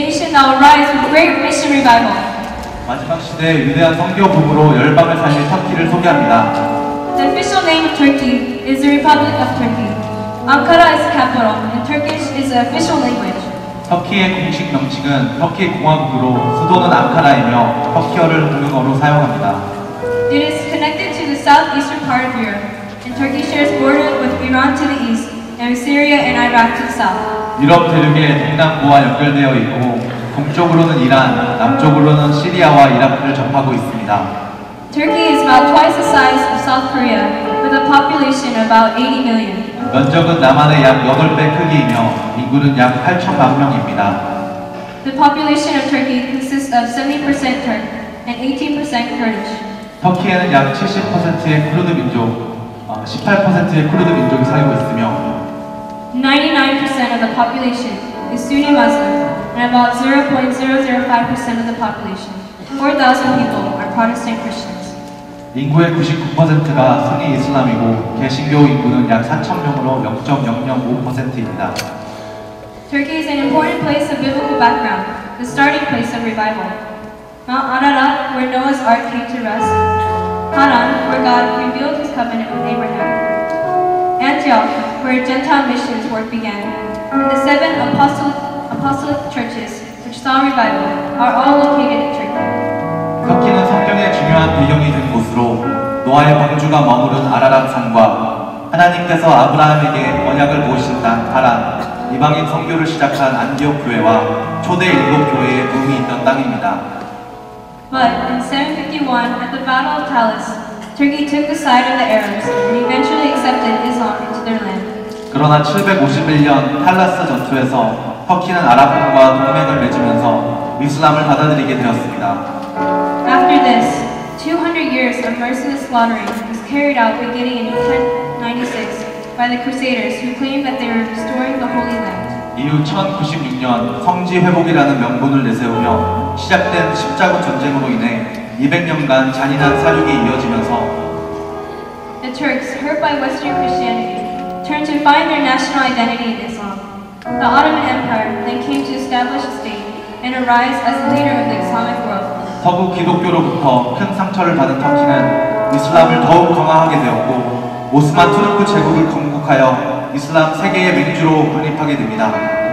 nation that will rise with great mission revival. 마지막 시대의 위대한 선교 부부로 열방을 살릴 터키를 소개합니다. The official name of Turkey is the Republic of Turkey. Ankara is the capital, and Turkish is the official language. 터키의 공식 명칭은 터키 공화국으로 수도는 앙카라이며 터키어를 공용어로 사용합니다. It is connected to the southeastern part of Europe, and Turkey shares border with Iran to the east and Syria and Iraq to the south. 유럽 대륙의 동남부와 연결되어 있고 동쪽으로는 이란, 남쪽으로는 시리아와 이라크를 접하고 있습니다. Turkey is about twice the size of South Korea, with a population of about 80 million. 면적은 남한의 약 8배 크기이며 인구는 약 8천만 명입니다. The population of Turkey consists of 70% Turk and 18% Kurdish. 터키에는 약 70%의 쿠르드 민족, 18%의 쿠르드 민족이 살고 있으며 99% of the population is Sunni Muslim, and about 0.005% of the population, 4,000 people, are Protestant Christians. 인구의 99%가 순니 이슬람이고 개신교 인구는 약 4,000명으로 0.005%입니다. Turkey is an important place of biblical background, the starting place of revival. Mount Ararat, where Noah's Ark came to rest. Haran, where God revealed his covenant with Abraham. Antioch, where Gentile missions work began. And the 7 apostolic churches, which saw revival, are all located in Turkey. 터키는 성경의 중요한 배경이 된 곳으로 노아의 방주가 머무른 아라랏 산과 하나님께서 아브라함에게 언약을 모신 땅 하란, 이방인 선교를 시작한 안디옥 교회와 초대 일곱 교회의 부흥이 있던 땅입니다. But in 751, at the Battle of Talis, Turkey took the side of the Arabs and eventually accepted Islam into their land. 그러나 751년 탈라스 전투에서 터키는 아랍과 동맹을 맺으면서 이슬람을 받아들이게 되었습니다. After this, 200 years of merciless slaughtering was carried out beginning in 1096 by the Crusaders who claimed that they were restoring the Holy Land. 이후 1096년 성지 회복이라는 명분을 내세우며 시작된 십자군 전쟁으로 인해 200년간 잔인한 사륙이 이어지면서 The Turks, hurt by Western Christianity, turned to find their national identity in Islam. The Ottoman Empire then came to establish a state and arise as the leader of the Islamic world. 서구 기독교로부터 큰 상처를 받은 터키는 이슬람을 더욱 강화하게 되었고 오스만 투르크 제국을 건국하여 이슬람 세계의 맹주로 군립하게 됩니다.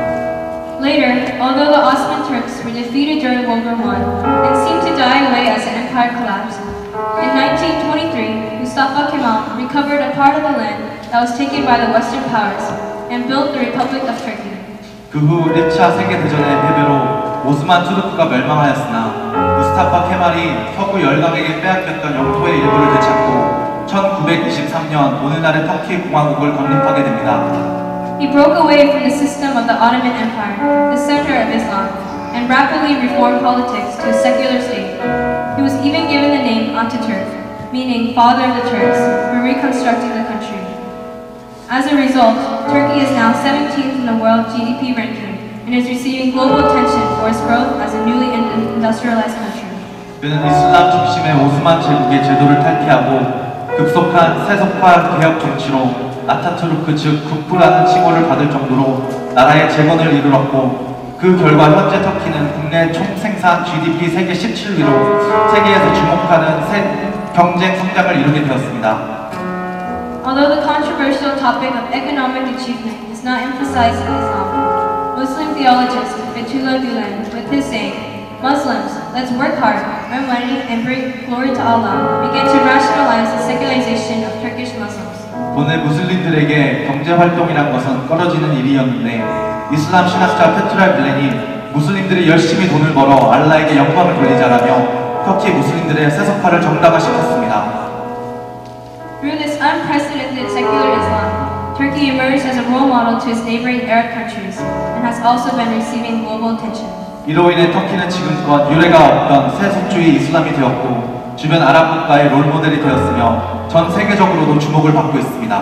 Later, although the Ottoman Turks were defeated during World War I and seemed to die away as the empire collapsed, in 1923, Mustafa Kemal recovered a part of the land that was taken by the Western powers and built the Republic of Turkey. 그 후 1차 세계대전의 패배로 오스만 투르크가 멸망하였으나 무스타파 케말이 서구 열강에게 빼앗겼던 영토의 일부를 되찾고 1923년 오늘날의 터키 공화국을 건립하게 됩니다. He broke away from the system of the Ottoman Empire, the center of Islam, and rapidly reformed politics to a secular state. He was even given the name Ataturk, meaning father of the Turks, for reconstructing the country. As a result, Turkey is now 17th in the world GDP ranking and is receiving global attention for its growth as a newly industrialized country. 그는 이슬람 중심의 오스만 제국의 제도를 탈피하고 급속한 세속화 개혁 정치로 아타투르크 즉 국부라는 칭호를 받을 정도로 나라의 재건을 이루었고 그 결과 현재 터키는 국내 총생산 GDP 세계 17위로 세계에서 주목하는 경쟁 성장을 이루게 되었습니다. Although the controversial topic of economic achievement is not emphasized in Islam, Muslim theologist Fethullah Gulen, with his saying, Muslims, let's work hard, earn money, and bring glory to Allah, began to rationalize the secularization of Turkish Muslims. 본래 무슬림들에게 경제활동이란 것은 꺼려지는 일이었는데 이슬람 신학자 페툴라 글렌이 무슬림들이 열심히 돈을 벌어 알라에게 영광을 돌리자라며 터키 무슬림들의 세속화를 정당화시켰습니다. Through this unprecedented secular Islam, Turkey emerged as a role model to its neighboring Arab countries and has also been receiving global attention. 이로 인해 터키는 지금껏 유례가 없던 세속주의 이슬람이 되었고 주변 아랍 국가의 롤모델이 되었으며 전 세계적으로도 주목을 받고 있습니다.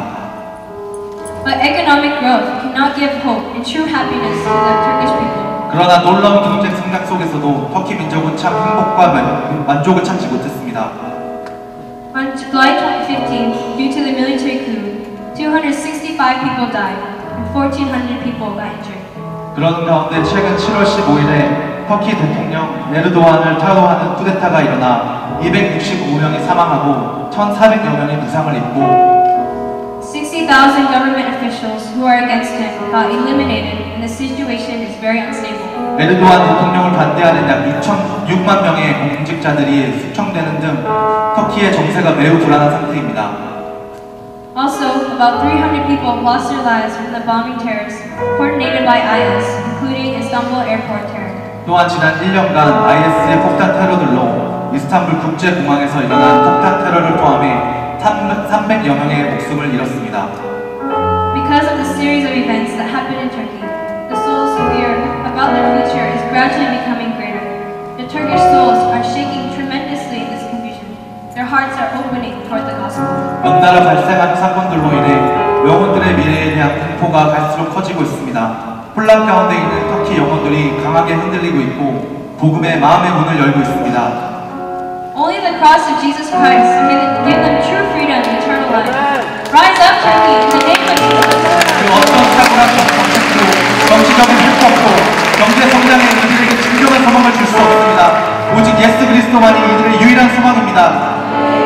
But economic growth cannot give hope and true happiness to the Turkish people. 그러나 놀라운 경제 성장 속에서도 터키 민족은 참 행복과 만족을 찾지 못했습니다. On July 2015, due to the military coup, 265 people died and 1,400 people got injured. 그런 가운데 최근 7월 15일에 터키 대통령 에르도안을 타도하는 쿠데타가 일어나 265명이 사망하고 1,400여 명이 부상을 입고 60,000 government officials who are against him got eliminated, and the situation is very unstable. 에르도안 대통령을 반대하는 약 6만 명의 공직자들이 숙청되는 등 터키의 정세가 매우 불안한 상태입니다. Also, about 300 people lost their lives from the bombing terrors coordinated by IS, including Istanbul airport terror. 또한 지난 1년간 IS의 폭탄 테러들로 이스탄불 국제공항에서 일어난 폭탄 테러를 포함해 300여 명의 목숨을 잃었습니다. Because of the series of events that happened in Turkey, the souls' fear about their future is gradually becoming greater. The Turkish souls are shaking tremendously in this confusion. Their hearts are opening toward the gospel. 연달아 발생한 사건들로 인해 영혼들의 미래에 대한 공포가 갈수록 커지고 있습니다. 혼란 가운데 있는 터키 영혼들이 강하게 흔들리고 있고 복음의 마음의 문을 열고 있습니다. Only the cross of Jesus Christ can give them true freedom and eternal life. Rise up, Turkey, in the name of Jesus. 그 어떤 탁월한 정책도 정치적인 reform도 경제 성장에 이들에게 진정한 소망을 줄 수 없습니다. 오직 예수 그리스도만이 이들의 유일한 소망입니다.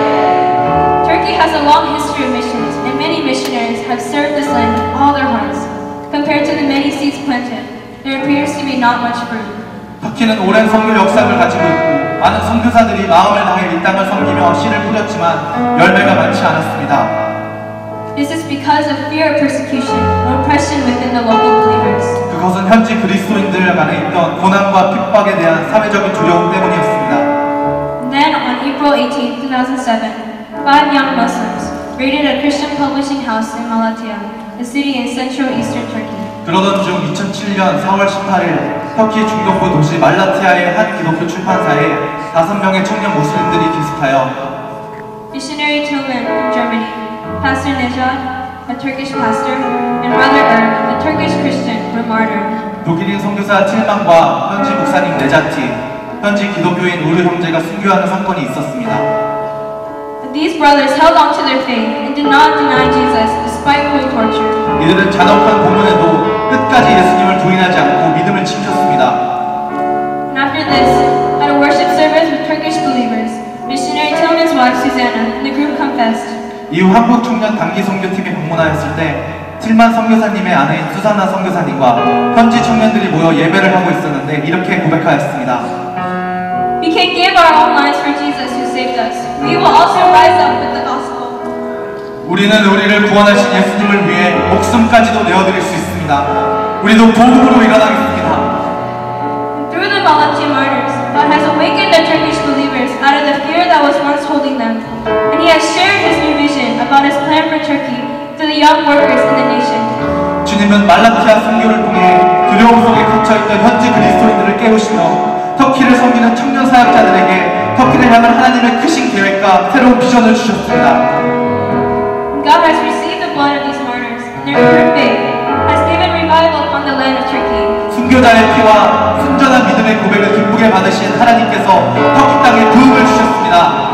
Turkey has a long history of missions, and many missionaries have served this land with all their hearts. Compared to the many seeds planted, there appears to be not much fruit. 터키는 오랜 선교 역사를 가지고 있고 많은 선교사들이 마음을 다해 이 땅을 섬기며 씨를 뿌렸지만 열매가 많지 않았습니다. This is because of fear of persecution and oppression within the local believers. 그것은 현지 그리스도인들 간에 있던 고난과 핍박에 대한 사회적인 두려움 때문이었습니다. Then, on April 18, 2007, 5 young Muslims raided a Christian publishing house in Malatya, a city in central eastern Turkey. 그러던 중 2007년 4월 18일 터키 중동부 도시 말라티아의 한 기독교 출판사에 5명의 청년 모슬림들이 기습하여 Missionary Tillman from Germany, Pastor Nejad, a Turkish pastor, and Brother a Turkish Christian, were martyred. 독일인 선교사 틸만과 현지 목사님 네자티, 현지 기독교인 우르 형제가 순교하는 사건이 있었습니다. These brothers held on to their faith and did not deny Jesus despite being tortured. 이들은 잔혹한 고문에도 끝까지 예수님을 부인하지 않고 믿음을 지켰습니다. And after this, at a worship service with Turkish believers, missionary Tillman's wife Susanna and the group confessed. 이후 한국 청년 단기 선교팀이 방문하였을 때 틸만 선교사님의 아내인 수사나 선교사님과 현지 청년들이 모여 예배를 하고 있었는데 이렇게 고백하였습니다. We can give our own lives for Jesus who saved us. We will also rise up with the gospel. 우리는 우리를 구원하신 예수님을 위해 목숨까지도 내어드릴 수 있습니다. 우리도 복음으로 일어나겠습니다. Through the Malatya martyrs, God has awakened the Turkish believers out of the fear that was once holding them, and He has shared His new vision about His plan for Turkey to the young workers in the nation. 주님은 말라티아 선교를 통해 두려움 속에 갇혀있던 현지 그리스도인들을 깨우시며 터키를 섬기는 청년 사역자들에게 터키를 향한 하나님의 크신 계획과 새로운 비전을 주셨습니다. God has received the blood of these martyrs, and their pure faith has given revival upon the land of Turkey. 순교자의 피와 순전한 믿음의 고백을 기쁘게 받으신 하나님께서 터키 땅에 부흥을 주셨습니다.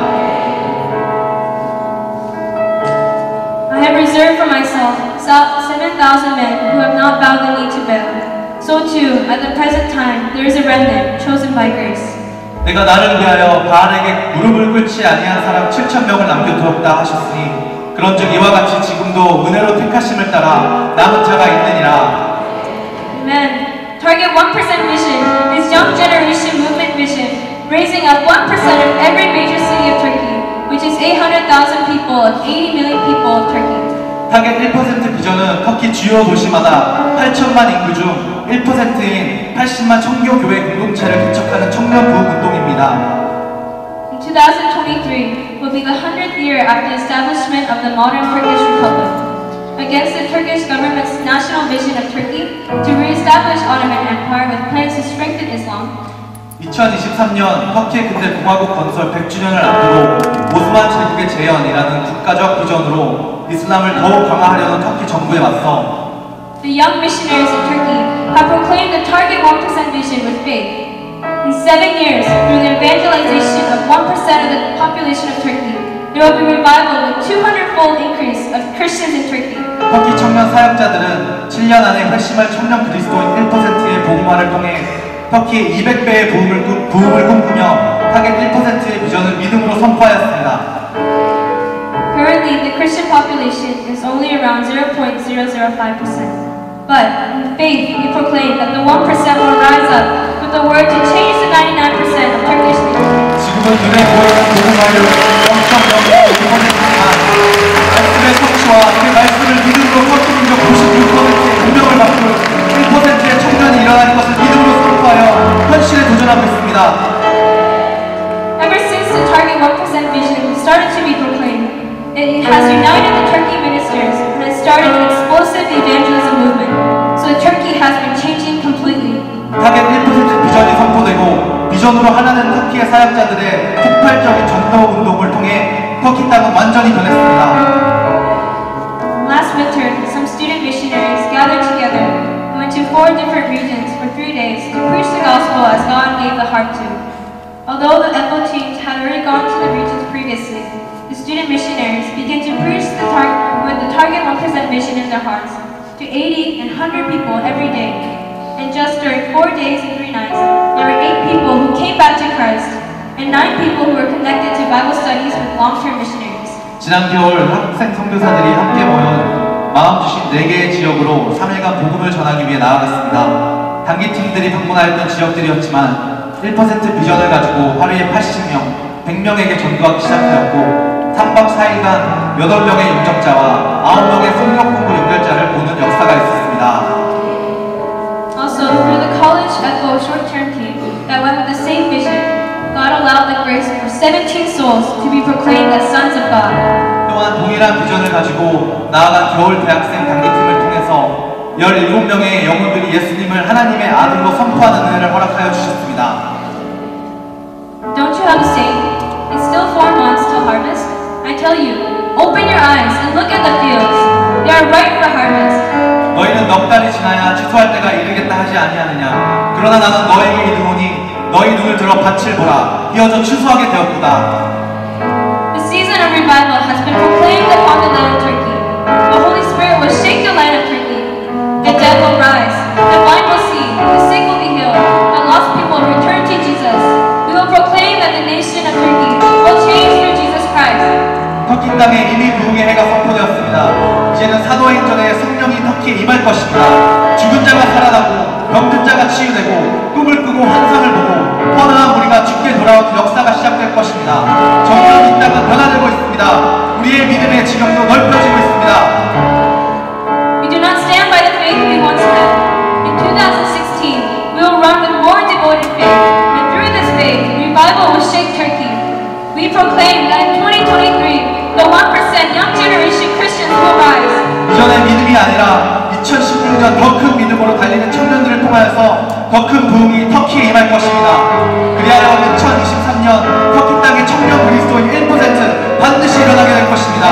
I have reserved for myself 7,000 men who have not bowed the knee to Baal. So too, at the present time, there is a remnant chosen by grace. 내가 나를 위하여 바알에게 무릎을 꿇지 아니한 사람 7,000명을 남겨두었다 하셨으니 그런즉 이와 같이 지금도 은혜로 택하심을 따라 남은 자가 있느니라. Amen. Target 1% vision is young generation movement vision, raising up 1% of every major city of Turkey, which is 800,000 people of 80 million people of Turkey. 타겟 1% 비전은 터키 주요 도시마다 8천만 인구 중 1%인 80만 청교교회 공동체를 개척하는 청년 부흥 운동입니다. In 2023 will be the 100th year after the establishment of the modern Turkish Republic. Against the Turkish government's national vision of Turkey to re-establish Ottoman Empire with plans to strengthen Islam. 2023년 터키의 근대 공화국 건설 100주년을 앞두고 오스만 제국의 재현이라는 국가적 비전으로 이슬람을 더욱 강화하려는 터키 정부에 맞서 The young missionaries in Turkey have proclaimed the target 1% vision with faith. In 7 years, through the evangelization of 1% of the population of Turkey, there will be revival with 200-fold increase of Christians in Turkey. 터키 청년 사역자들은 7년 안에 회심할 청년 그리스도인 1%의 복음화를 통해 터키의 200배의 부흥을 꿈꾸며 타겟 1%의 비전을 믿음으로 선포하였습니다. Currently, the Christian population is only around 0.005%. But in faith, we proclaim that the 1% will rise up with the word to change the 99% of Turkish people. 지금은 눈에 보이는 복음화율 0.005%지만 말씀의 성취와 그 말씀을 믿음으로 터키 민족 96%의 운명을 바꿀 1%의 청년이 일어날 것을 믿음으로 선포하여 현실에 도전하고 있습니다. Ever since the target 1% vision started to be proclaimed, it has united the Turkey ministers and has started an explosive evangelism movement. So Turkey has been changing completely. 타겟 1% 비전이 선포되고 비전으로 하나는 터키의 사역자들의 폭발적인 전도 운동을 통해 터키 땅은 완전히 변했습니다. Last winter, some student missionaries gathered together and went to 4 different regions for 3 days to preach the gospel as God gave the heart to. Although the ECHO teams had already gone to the regions previously, the student missionaries began to preach with the target 1% vision in their hearts to 80 and 100 people every day. And just during 4 days and 3 nights, there were 8 people who came back to Christ and 9 people who were connected to Bible studies with long-term missionaries. 지난 겨울 학생 선교사들이 함께 모여 마음 주신 4개의 지역으로 3일간 복음을 전하기 위해 나아갔습니다. 단기팀들이 방문하였던 지역들이었지만 1% 비전을 가지고 하루에 80명, 100명에게 전도하기 시작하였고 3박 4일간 8명의 영접자와 9명의 성경 공부 연결자를 보는 역사가 있었습니다. Also, through the college ECHO short-term team that went with the same vision, God allowed the grace for 17 souls to be proclaimed as sons of God. 또한 동일한 비전을 가지고 나아간 겨울 대학생 단기팀을 통해서 17명의 영혼들이 예수님을 하나님의 아들로 선포하는 은혜를 허락하여 주셨습니다. Don't you have a saying? It's still 4 months till harvest. I tell you, open your eyes and look at the fields. They are ripe for harvest. 너희는 넉 달이 지나야 추수할 때가 이르겠다 하지 아니하느냐. 그러나 나는 너에게 이르노니 너희 눈을 들어 밭을 보라. 이어져 추수하게 되었도다. The season of revival has been proclaimed upon the land of Turkey. The Holy Spirit will shake the land of Turkey. The dead will rise, the blind will see, the sick will be healed, the lost people will return to Jesus. We will proclaim that the nation of Turkey will change through Jesus Christ. 터키 땅에 이미 부흥의 해가 선포되었습니다. 이제는 사도행전에 성령이 터키에 임할 것입니다. 죽은 자가 살아나고 병든 자가 치유되고 꿈을 꾸고 환상을 보고 허나한 무리가 죽게 돌아오는 역사가 시작될 것입니다. 점점 이 땅은 변화되고 있습니다. 우리의 믿음의 지경도 넓혀지고 있습니다. We do not stand by the faith we once had. In 2016, we will run with more devoted faith, and through this faith, revival will shake Turkey. We proclaim that in 2023, the 1% young generation Christians will rise. 이전의 믿음이 아니라 2016년 더 큰 믿음으로 달리는 청년들을 통하여서 더 큰 부흥이 터키에 임할 것입니다. 그리하여 2023년 터키 땅의 청년 그리스도인 1% 반드시 일어나게 될 것입니다.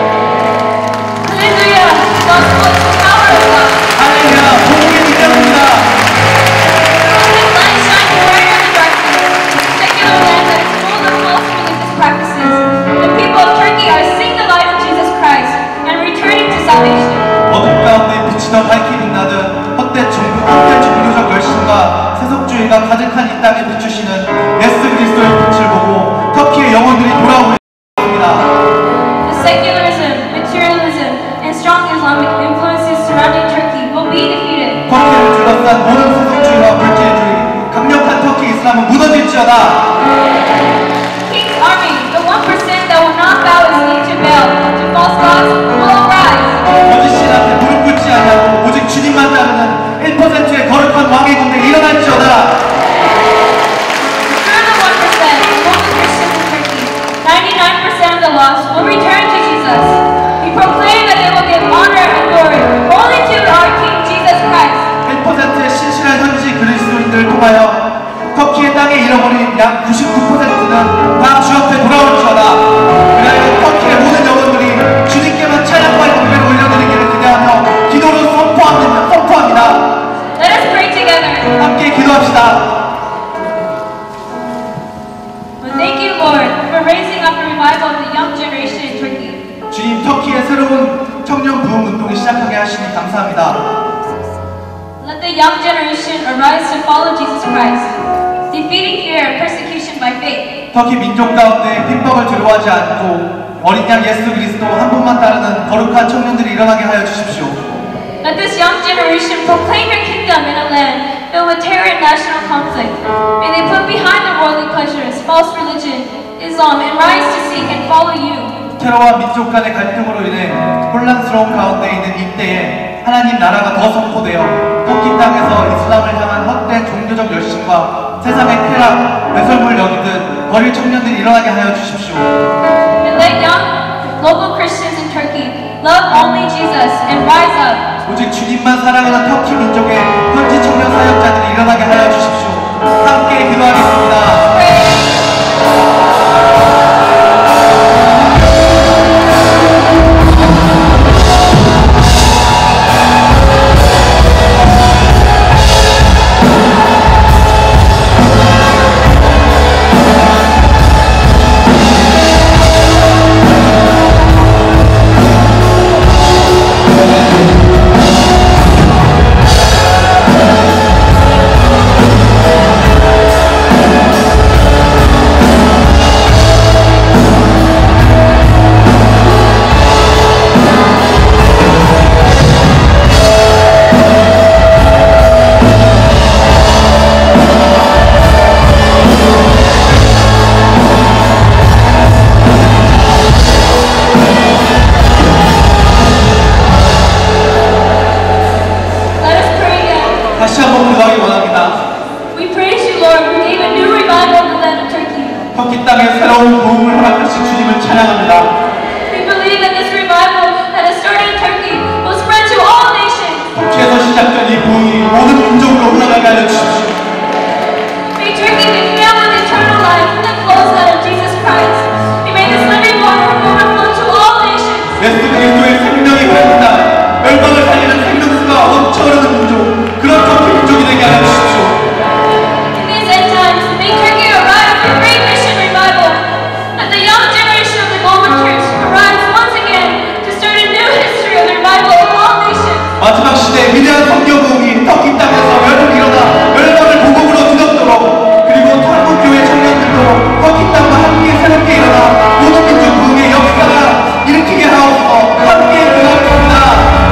할렐루야! Gospel is the power of God. 할렐루야! 복음의 능력입니다. Let light shine brighter than darkness. The secular land that is full of false religious practices. The people of Turkey are seeing the light of Jesus Christ and returning to salvation. 어둠 가운데 빛이 더 밝게 빛나듯 헛된 종교적 열심과 세속주의가 가득한 이 땅에 비추시는 예수 그리스도의 빛을 보고 터키의 영혼들이 돌아오고 있습니다. The secularism, materialism, and strong Islamic influences surrounding Turkey will be defeated. 터키를 둘러싼 모든 세속주의와 물질주의, 강력한 터키 이슬람은 무너질지어다. King's army, the 1% that will not bow its knee to Baal, to false gods, will arise. 거짓 신한테 무릎 꿇지 않냐고 오직 주님만 따르는 1%의 거룩한 왕의 군대 일어날지어다. Through the 1%, among the Christians in Turkey, 99% of the lost will return to Jesus. We proclaim that they will give honor and glory only to our King Jesus Christ. 1%의 신실한 현지 그리스도인들을 통하여 터키의 땅에 잃어버린 약 99%는 다 주 앞에 돌아올지어다. 그리하여 터키의 모든 영혼들이 주님께만 찬양과 경배를 올려드리기를 기대하며 기도로 선포합니다. Let us pray together. 함께 기도합시다. Well, thank you, Lord, for raising up a revival of the young generation in Turkey. 주님, 터키의 새로운 청년 부흥 운동이 시작하게 하시니 감사합니다. Let the young generation arise to follow Jesus Christ, defeating fear and persecution by faith. 터키 민족 가운데 핍박을 두려워하지 않고 어린 양 예수 그리스도 한 분만 따르는 거룩한 청년들이 일어나게 하여 주십시오. Let this young generation proclaim your kingdom in a land filled with terror and national conflict. May they put behind the worldly pleasures, false religion, Islam, and rise to seek and follow you. 테러와 민족 간의 갈등으로 인해 혼란스러운 가운데 있는 이때에 하나님 나라가 더 선포되어 터키 땅에서 이슬람을 향한 헛된 종교적 열심과 세상의 쾌락, 배설물 여기듯 버릴 청년들이 일어나게 하여 주십시오. And let young local Christians in Turkey love only Jesus and rise up. 오직 주님만 사랑하는 터키 민족의 현지 청년 사역자들이 일어나게 하여 주십시오. 함께 기도하겠습니다. 다시 한번 기도하기 원합니다. We praise you, Lord, who gave a new revival in the land of Turkey. 터키 땅에 새로운 부흥을 허락하신 주님을 찬양합니다. We believe that this revival that has started in Turkey will spread to all nations. 터키에서 시작된 이 부흥이 모든 민족으로 흘러가게 하여 주십시오. May Turkey be filled with eternal life and the flows out of Jesus Christ. And may this living water overflow to all nations. 예수 그리스도의 생명이 흐른다. 열방을 살리는 생명수가 넘쳐흐르는 민족, 그런 터키 민족이 되게 하여 주십시오. In these end times, may Turkey arise with great mission revival. Let the young generation of the global church arise once again to start a new history of the revival of all nations. 마지막 시대 위대한 성경 부흥이 터키 땅에서 일어나 열방을 복음으로 뒤덮도록, 그리고 한국 교회 청년들도 터키 땅과 함께 새롭게 일어나 모든 민족 부흥의 역사가 일으키게 하옵소서. 함께 기도하겠습니다.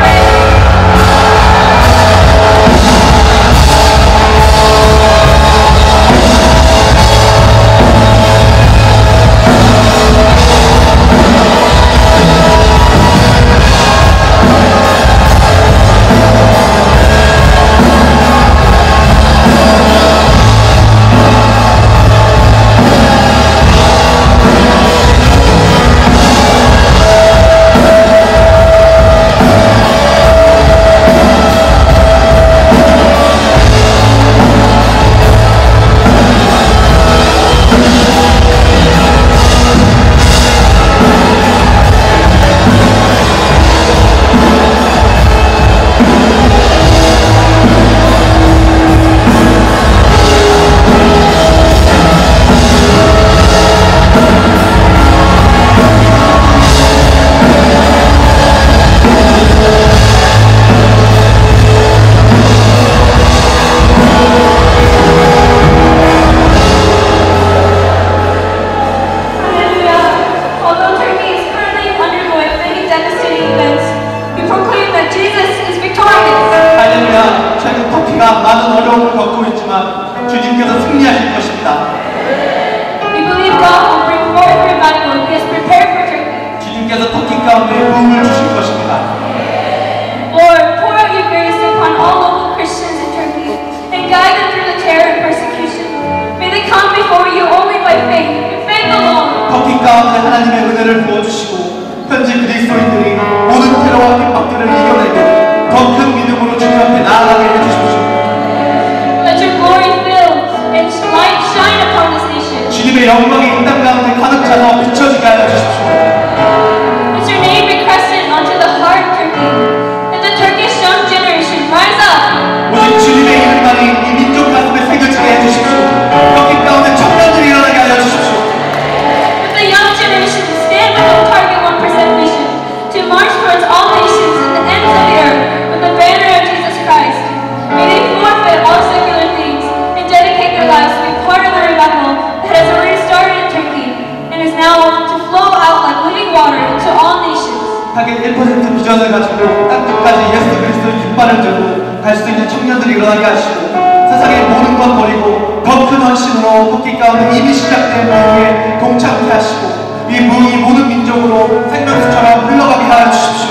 많은 어려움을 겪고 있지만 주님께서 승리하실 것입니다. We believe God will bring forth revival He has prepared for Turkey. 주님께서 터키 가운데 부흥을 주실 것입니다. Lord, pour out your grace upon all local Christians in Turkey and guide them through the terror and persecution. May they come before you only by faith and faith alone. 터키 가운데 하나님의 은혜를 부어주시고 현지 그리스도인들이 모든 테러와 핍박들을 이겨내고 더 큰 믿음으로 주님 앞에 나아가게 해주십시오. Let your glory fill and light shine upon this nation. 주님의 영광이 이 땅 가운데 가득 차서 비춰지게 하여 주십시오. Let your name be crescent onto the heart of Turkey. Let the Turkish young generation rise up. 오직 주님의 이름만이 이 민족 가슴에 새겨지게 해주십시오. 터키 가운데 청년들이 일어나게 하여 주십시오. Let the young generation stand with the target 1% vision to march towards all nations. 자기 1% 비전을 가지고 땅 끝까지 예수 그리스도의 깃발을 들고 갈 수 있는 청년들이 일어나게 하시고 세상의 모든 것 버리고 더 큰 헌신으로 토끼 가운데 이미 시작된 무기에 동참케 하시고 이 모든 민족으로 생명수처럼 흘러가게 하여 주십시오.